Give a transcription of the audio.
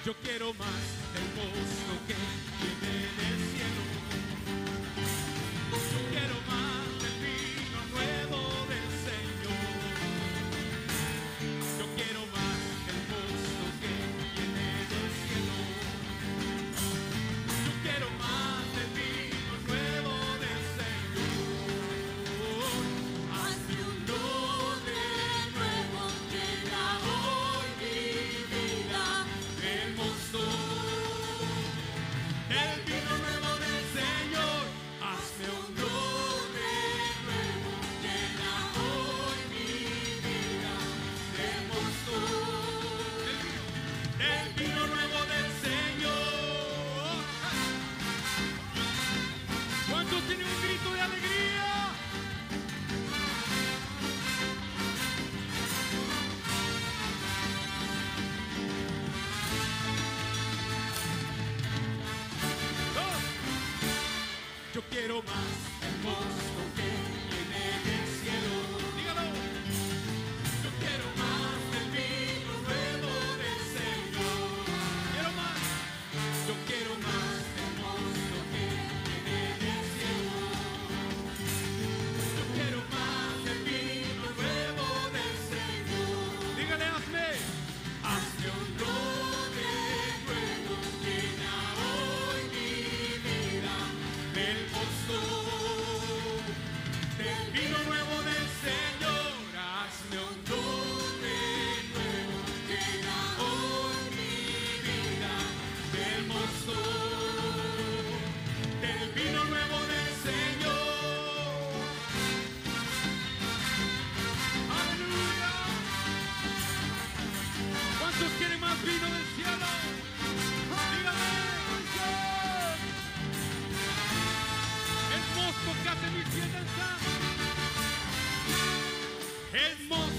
Yo quiero más del mosto que viene del cielo. Yo quiero más del vino nuevo del Señor. Yo quiero más del mosto que viene del cielo. Yo quiero más del vino nuevo del Señor. Hazme un odre nuevo, llena hoy mi vida. El mosto, el vino nuevo del Señor. Hazme un Odre nuevo, llena hoy mi vida. del mosto, el vino nuevo del Señor. ¿Cuántos tienen un grito de alegría? Yo quiero más el mosto que viene del cielo. Dígalo. Yo quiero más del vino nuevo del Señor. Quiero más. Yo quiero más del mosto que viene del cielo. Yo quiero más del vino nuevo del Señor. Dígale, hazme. Hazme un odre nuevo, llena hoy mi vida. Del mosto, del vino nuevo del Señor. Hazme un odre nuevo, llena hoy mi vida. Del mosto, del vino nuevo del Señor. ¡Aleluya! ¿Cuántos quieren más vino del cielo? Dígame. El mosto que hace mi fiesta. El mosto